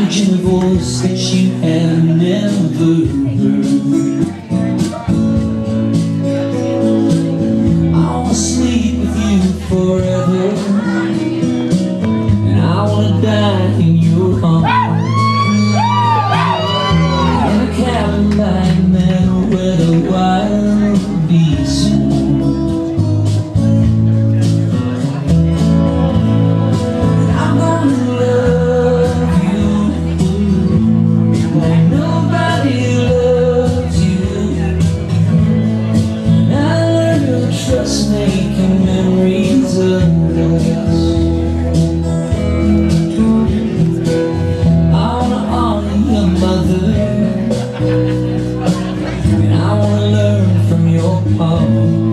in a voice that you have never heard. I wanna sleep with you forever, and I wanna die in your arms, in a cabin by a meadow where the wild beasts swarm. Making memories of us. I wanna honor your mother, and I wanna learn from your poem.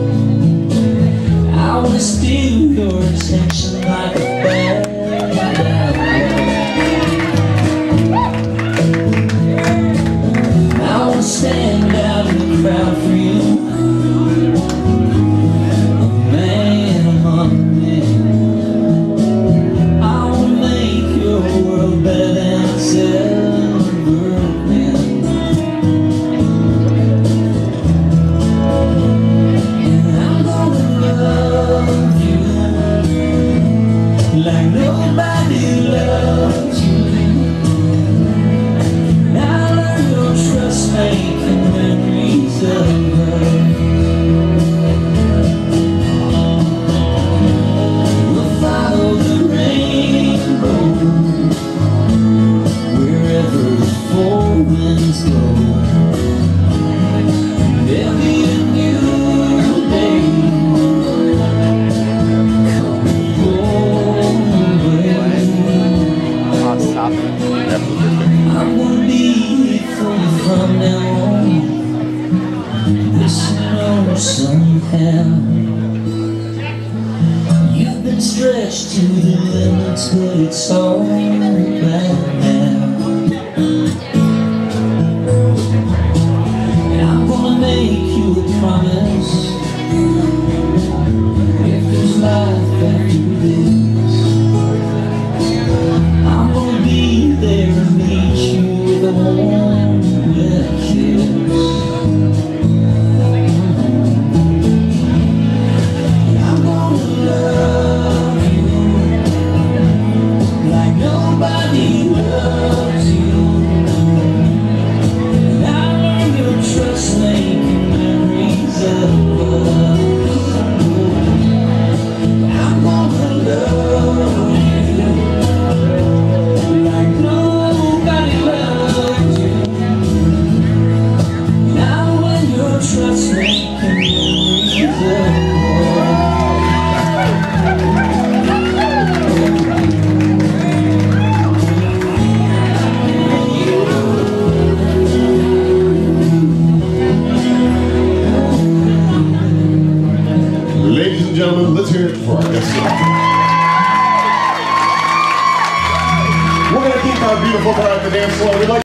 I wanna steal your attention like a bad apple. I wanna stand out in the crowd for you, like nobody loves you. Now learn your trust, making memories of us. We'll follow the rainbow wherever the four winds blow. There'll be a new day. I'm gonna be here for you from now on. This you know somehow. You've been stretched to the limits, but it's all right now. And I'm gonna make you a promise. If there's life after this, I'm gonna be there to meet you with a warm, wet kiss. And I'm gonna love you like nobody loves you. And I learned your trust, making memories of us. I'm gonna love you. Trust making memories of Ladies and gentlemen, let's hear it for our guest. We're going to keep our beautiful bride at the dance floor. We'd like